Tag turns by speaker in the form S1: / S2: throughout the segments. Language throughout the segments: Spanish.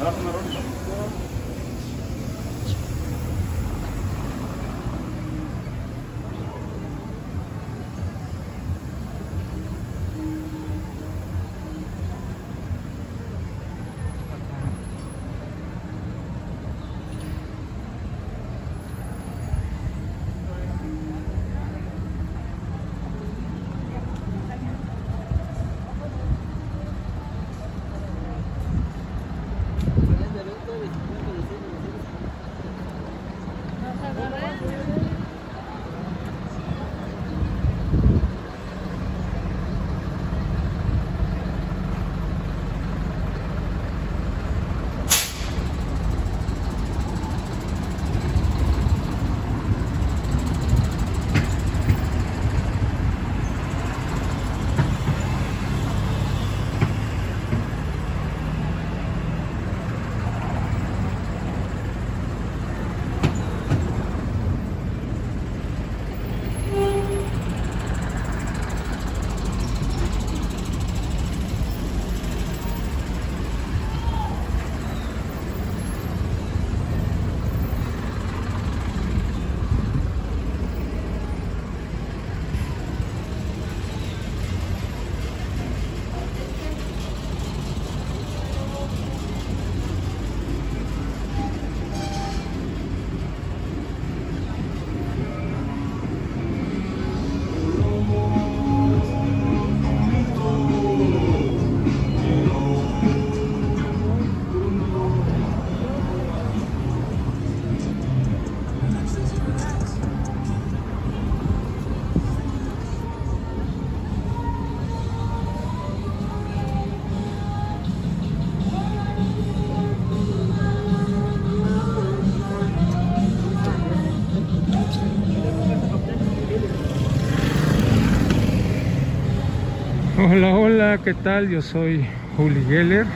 S1: Hola, hola, ¿qué tal? Yo soy Uli Geller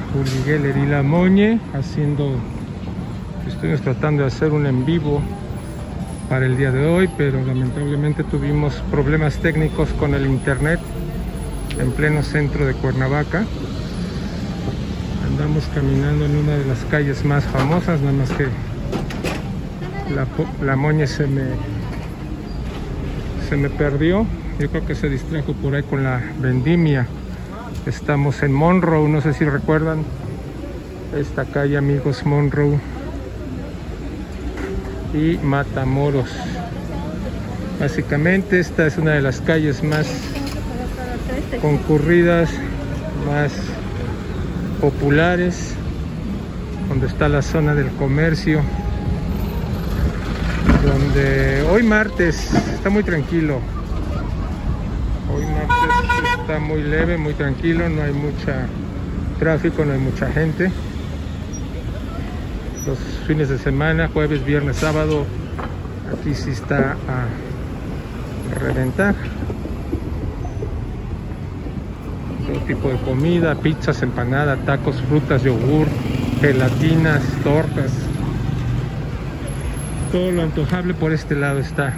S1: y La Moñe, estuvimos tratando de hacer un en vivo para el día de hoy, pero lamentablemente tuvimos problemas técnicos con el internet en pleno centro de Cuernavaca. Andamos caminando en una de las calles más famosas, nada más que la Moñe se me perdió. Yo creo que se distrajo por ahí con la vendimia. Estamos en Monroe, no sé si recuerdan esta calle, amigos, Monroe y Matamoros. Básicamente esta es una de las calles más concurridas, más populares, donde está la zona del comercio, donde hoy martes está muy tranquilo. Hoy martes está muy leve, muy tranquilo, no hay mucha tráfico, no hay mucha gente. Los fines de semana, jueves, viernes, sábado, aquí sí está a reventar. Todo tipo de comida, pizzas, empanadas, tacos, frutas, yogur, gelatinas, tortas. Todo lo antojable por este lado está.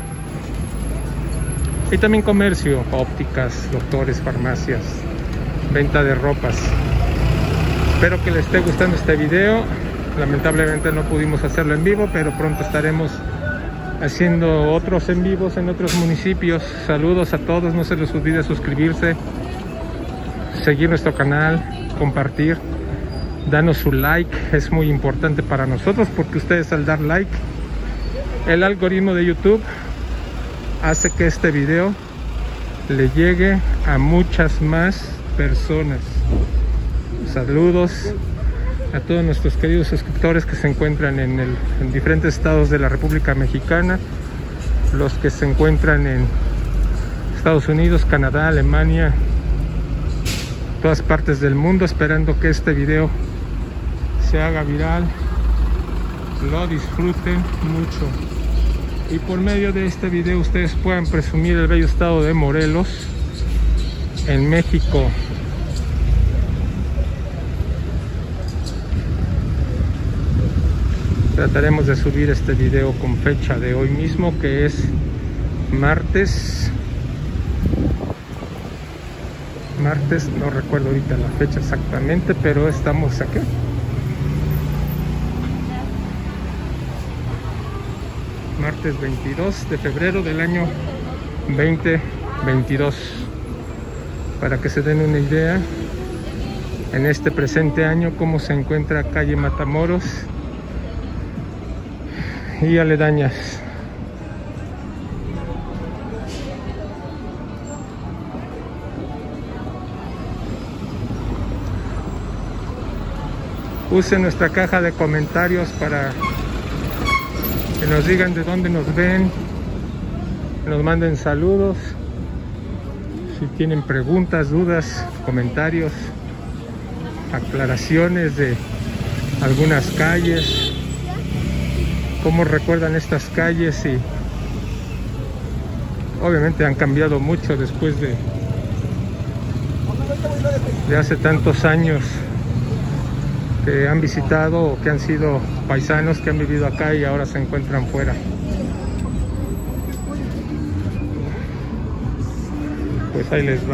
S1: Y también comercio, ópticas, doctores, farmacias, venta de ropas. Espero que les esté gustando este video. Lamentablemente no pudimos hacerlo en vivo, pero pronto estaremos haciendo otros en vivos en otros municipios. Saludos a todos, no se les olvide suscribirse, seguir nuestro canal, compartir, danos su like, es muy importante para nosotros, porque ustedes al dar like, el algoritmo de YouTube hace que este video le llegue a muchas más personas. Saludos a todos nuestros queridos suscriptores que se encuentran en diferentes estados de la República Mexicana, los que se encuentran en Estados Unidos, Canadá, Alemania, todas partes del mundo, esperando que este video se haga viral, lo disfruten mucho y por medio de este video ustedes puedan presumir el bello estado de Morelos en México. Trataremos de subir este video con fecha de hoy mismo, que es martes, no recuerdo ahorita la fecha exactamente, pero estamos aquí martes 22 de febrero del año 2022. Para que se den una idea, en este presente año, cómo se encuentra calle Matamoros y aledañas. Use nuestra caja de comentarios para que nos digan de dónde nos ven, que nos manden saludos, si tienen preguntas, dudas, comentarios, aclaraciones de algunas calles, cómo recuerdan estas calles. Y obviamente han cambiado mucho después de hace tantos años que han visitado o que han sido paisanos que han vivido acá y ahora se encuentran fuera. Pues ahí les va.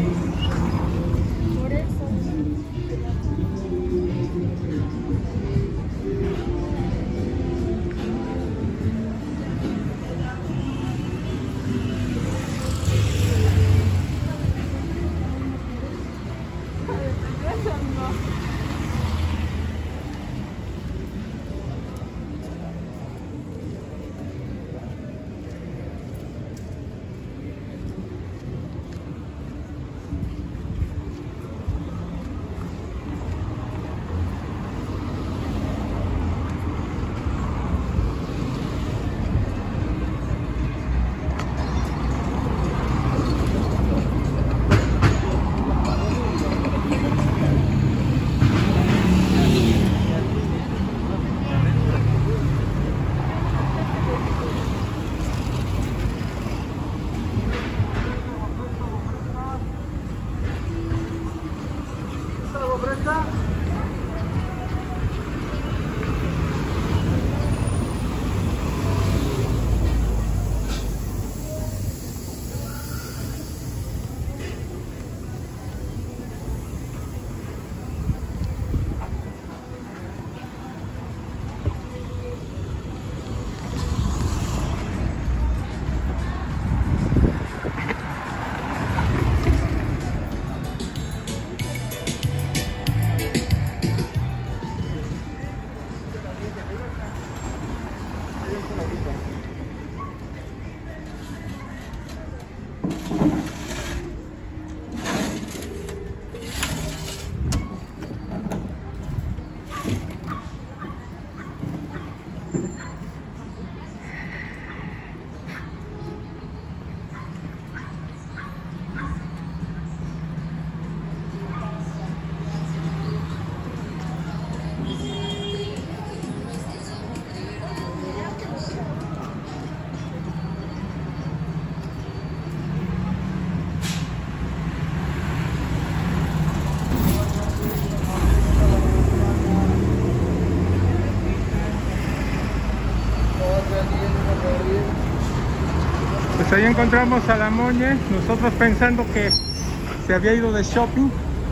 S1: Pues ahí encontramos a la Moñe, nosotros pensando que se había ido de shopping.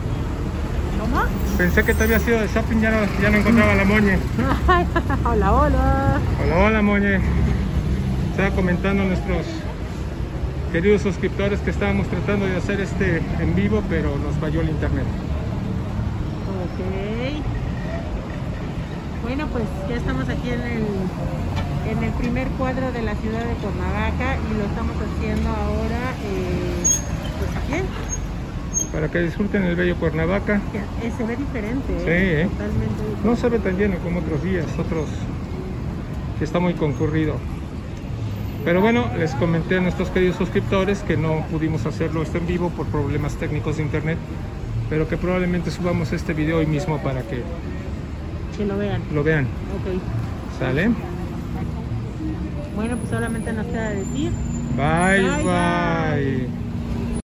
S2: ¿Cómo?
S1: Pensé que te había ido de shopping, ya no encontraba a la Moñe.
S2: Hola, hola.
S1: Hola, hola Moñe. Estaba comentando a nuestros queridos suscriptores que estábamos tratando de hacer este en vivo, pero nos falló el internet.
S2: Ok. Bueno, pues ya estamos aquí en el primer cuadro de la ciudad de Cuernavaca y lo estamos haciendo ahora pues aquí.
S1: Para que disfruten el bello Cuernavaca.
S2: Se ve diferente,
S1: Sí,
S2: totalmente diferente.
S1: No se ve tan lleno como otros días, otros que está muy concurrido. Pero bueno, les comenté a nuestros queridos suscriptores que no pudimos hacerlo esto en vivo por problemas técnicos de internet, pero que probablemente subamos este video hoy mismo para que
S2: lo vean.
S1: Ok. ¿Sale?
S2: Bueno, pues solamente nos queda decir
S1: Bye, bye.